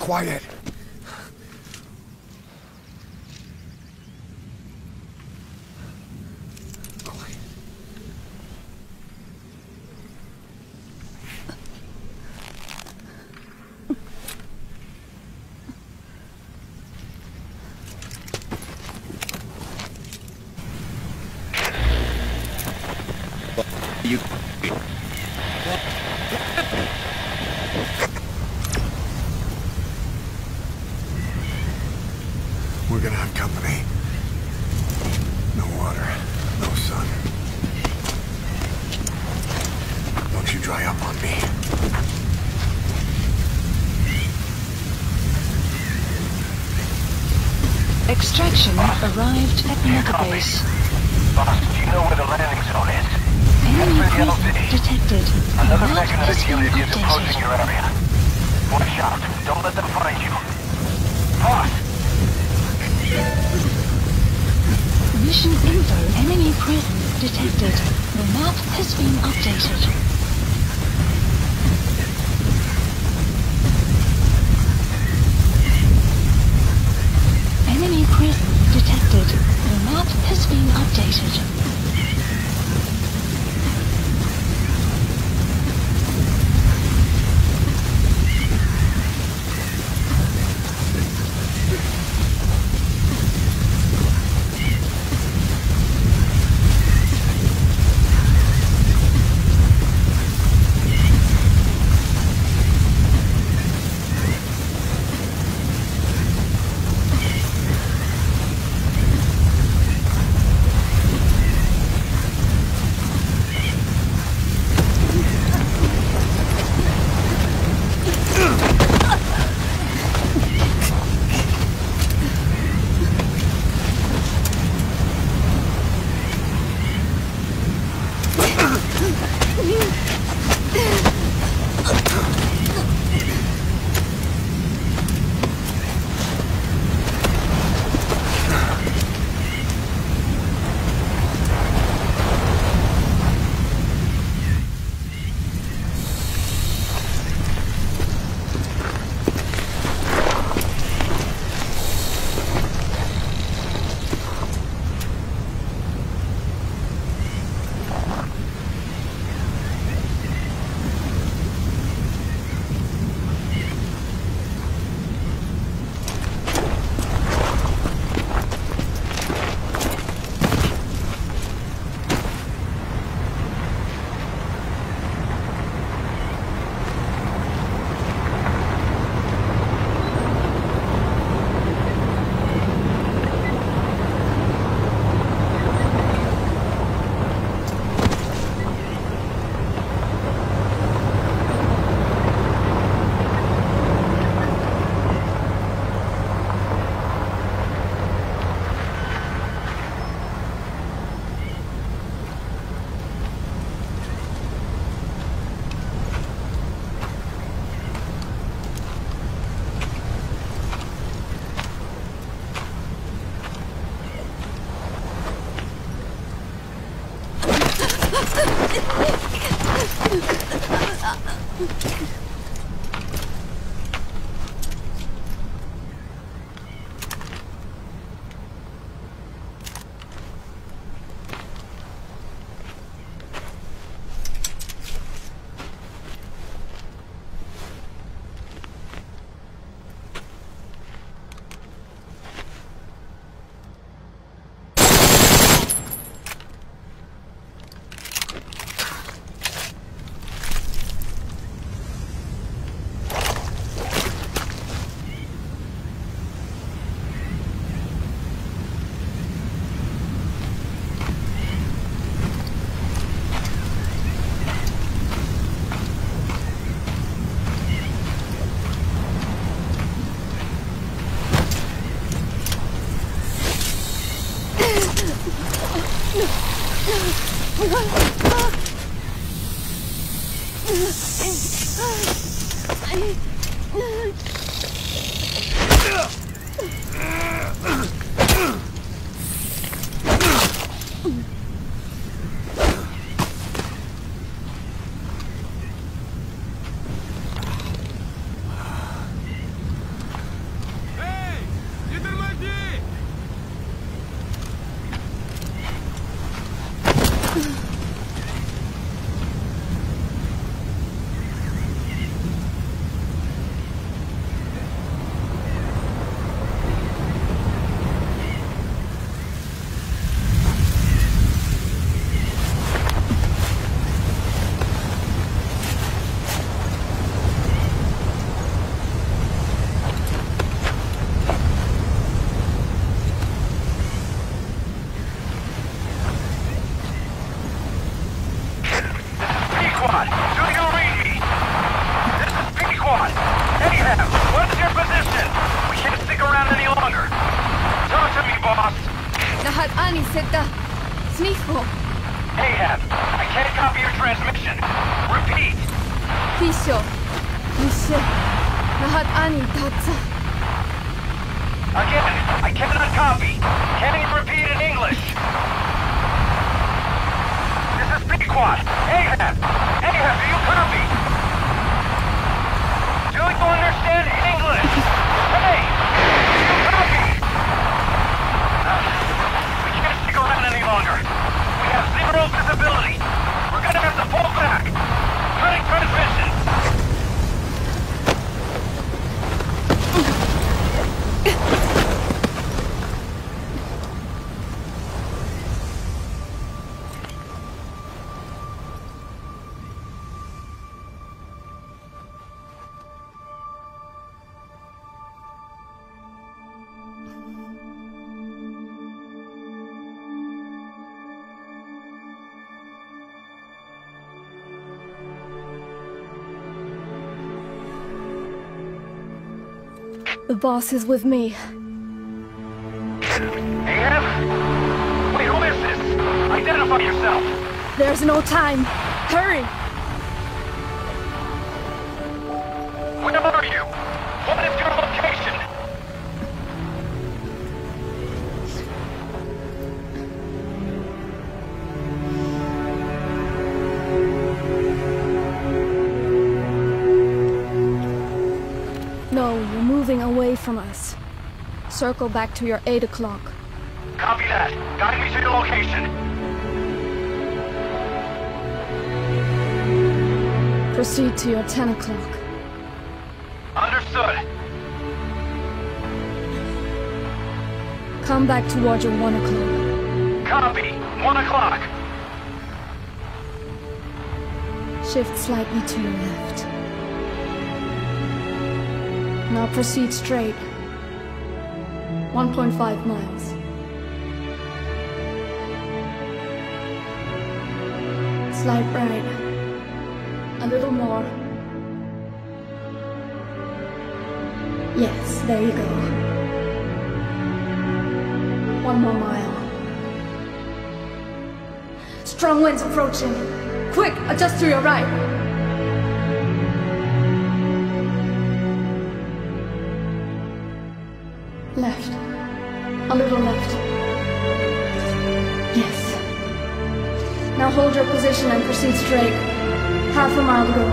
quiet. You. We're gonna have company. No water, no sun. Don't you dry up on me. Extraction arrived at Mother Base. Boss, do you know where the landing zone is? Enemy presence detected. Another Map Mechanism has been unit is approaching updated. your area. Watch out. Don't let them find you. Boss! Mission info. Enemy presence detected. The map has been updated. Enemy presence detected. The map has been updated. Squad, do you read me? This is P-Quad. Ahab, what is your position? We can't stick around any longer. Talk to me, boss. Lahat ani seta. Smicho. Ahab, I can't copy your transmission. Repeat. Pisho. Mishe. Lahat ani tatsa. Again, I cannot copy. Can you repeat in English? This is P-Quad. Ahab! Ahab, do you copy? Do you understand English? Hey! Do you copy? We can't stick around any longer. We have zero visibility. We're gonna have to pull back. Cutting transmission. The boss is with me. Ahab? Wait, who is this? Identify yourself. There's no time. Hurry! Where are you? What is your location? No, you're moving away from us. Circle back to your 8 o'clock. Copy that. Guide me to your location. Proceed to your 10 o'clock. Understood. Come back towards your 1 o'clock. Copy. 1 o'clock. Shift slightly to your left. Now proceed straight. 1.5 miles. Slide right. A little more. Yes, there you go. 1 more mile. Strong winds approaching. Quick, adjust to your right. Left. A little left. Yes. Now hold your position and proceed straight. Half a mile to go.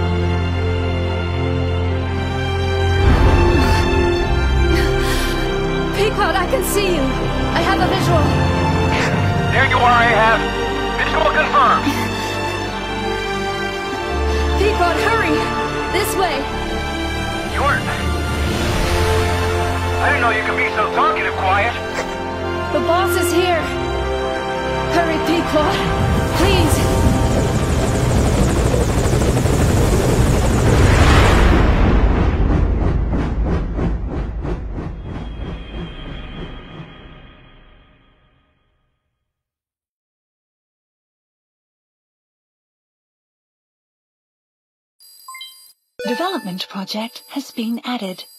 Pequod, I can see you. I have a visual. There you are, Ahab. Visual confirmed. Pequod, hurry! This way. I didn't know you could be so talkative, Quiet. The boss is here. Hurry, Pequod. Please. Development project has been added.